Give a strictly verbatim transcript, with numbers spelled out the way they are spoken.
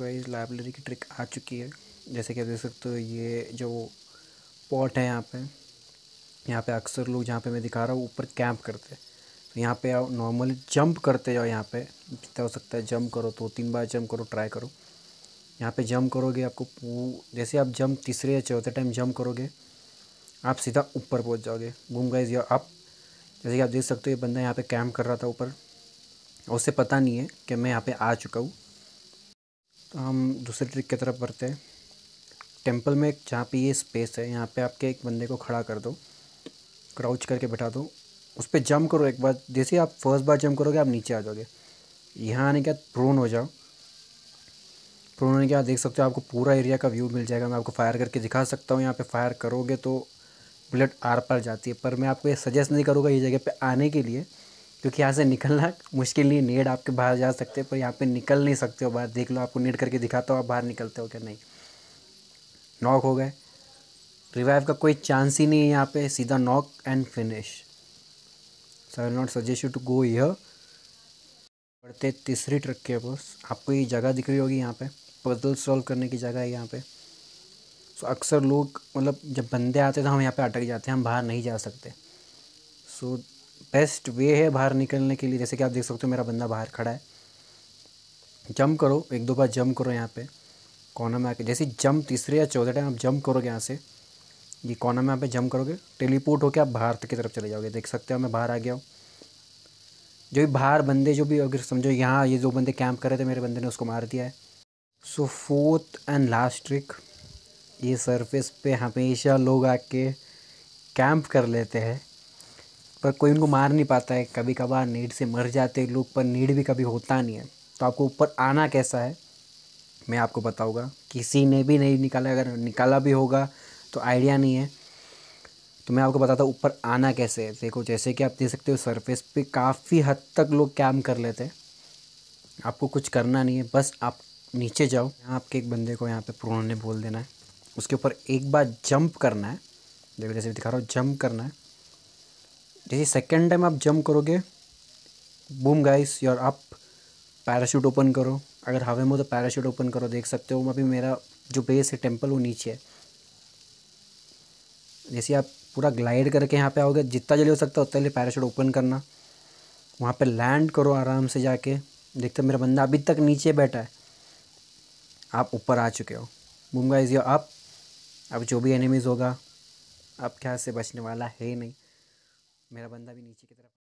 Guys library की trick आ चुकी है। जैसे कि आप देख सकते हो ये जो पॉट है यहाँ पे यहाँ पे अक्सर लोग जहाँ पे मैं दिखा रहा हूँ ऊपर कैंप करते हैं। तो यहाँ पे आओ नॉर्मली जंप करते जाओ। यहाँ पे जितना हो सकता है जंप करो, दो तीन बार जंप करो, ट्राई करो। यहाँ पे जंप करोगे आपको पू जैसे आप जंप तीसरे या चौथे टाइम जंप करोगे आप सीधा ऊपर पहुँच जाओगे। बूम गाइस या आप जैसे कि आप देख सकते हो ये बंदा यहाँ पे कैंप कर रहा था ऊपर और उसे पता नहीं है कि मैं यहाँ पे आ चुका हूँ। तो हम दूसरी ट्रिक की तरफ बढ़ते हैं। टेंपल में जहाँ पे ये स्पेस है यहाँ पे आपके एक बंदे को खड़ा कर दो, क्राउच करके बैठा दो, उस पर जंप करो एक बार। जैसे आप फर्स्ट बार जंप करोगे आप नीचे आ जाओगे। यहाँ आने के बाद प्रोन हो जाओ। प्रोन होने के बाद देख सकते हो आपको पूरा एरिया का व्यू मिल जाएगा। मैं आपको फायर करके दिखा सकता हूँ। यहाँ पे फायर करोगे तो बुलेट आर पार जाती है, पर मैं आपको ये सजेस्ट नहीं करूँगा ये जगह पे आने के लिए, क्योंकि यहाँ से निकलना मुश्किल नहीं। नेड आपके बाहर जा सकते हैं पर यहाँ पे निकल नहीं सकते हो बाहर। देख लो, आपको नेड करके दिखाता हूँ आप बाहर निकलते हो क्या नहीं। नॉक हो गए, रिवाइव का कोई चांस ही नहीं है यहाँ पे, सीधा knock and finish. So I will not suggest you to go here. बढ़ते तीसरी ट्रिक के पास। आपको ये जगह दिख रही होगी, यहाँ पे पजल सॉल्व करने की जगह है यहाँ पे। सो अक्सर लोग मतलब जब बंदे आते हैं तो हम यहाँ पे अटक जाते हैं, हम बाहर नहीं जा सकते। सो बेस्ट वे है बाहर निकलने के लिए। जैसे कि आप देख सकते हो मेरा बंदा बाहर खड़ा है। जंप करो, एक दो बार जंप करो यहाँ पे कॉर्नर में आके। जैसे जंप तीसरे या चौथे टाइम आप जंप करोगे यहाँ से, ये कॉर्नर में यहाँ पे जंप करोगे, टेलीपोर्ट होकर आप बाहर की तरफ चले जाओगे। देख सकते हो मैं बाहर आ गया हूँ। जो भी बाहर बंदे जो भी अगर समझो यहाँ ये दो बंदे कैंप कर रहे थे, मेरे बंदे ने उसको मार दिया है। So fourth and last trick, ये सरफेस पे हमेशा लोग आके कैंप कर लेते हैं पर कोई उनको मार नहीं पाता है। कभी कभार नीड से मर जाते हैं लोग, पर नीड भी कभी होता नहीं है। तो आपको ऊपर आना कैसा है मैं आपको बताऊंगा। किसी ने भी नहीं निकाला, अगर निकाला भी होगा तो आइडिया नहीं है। तो मैं आपको बताता हूँ ऊपर आना कैसे है। देखो जैसे कि आप देख सकते हो सरफेस पे काफ़ी हद तक लोग कैंप कर लेते हैं। आपको कुछ करना नहीं है, बस आप नीचे जाओ। यहाँ आपके एक बंदे को यहाँ पे प्रोन ने बोल देना है, उसके ऊपर एक बार जंप करना है। देखो जैसे दिखा रहा हूँ जंप करना है। जैसे सेकेंड टाइम आप जंप करोगे, boom guys you're up. Parachute open करो, अगर हवा में हो तो पैराशूट ओपन करो। देख सकते हो अभी मेरा जो बेस है टेंपल वो नीचे है। जैसे आप पूरा ग्लाइड करके यहाँ पे आओगे, जितना जल्दी हो सकता है उतना जल्दी पैराशूट ओपन करना। वहाँ पे लैंड करो आराम से जाके। देखते हो मेरा बंदा अभी तक नीचे बैठा है, आप ऊपर आ चुके हो। Boom guys you're up. अब जो भी एनिमीज़ होगा अब क्या से बचने वाला है ही नहीं। मेरा बंदा भी नीचे की तरफ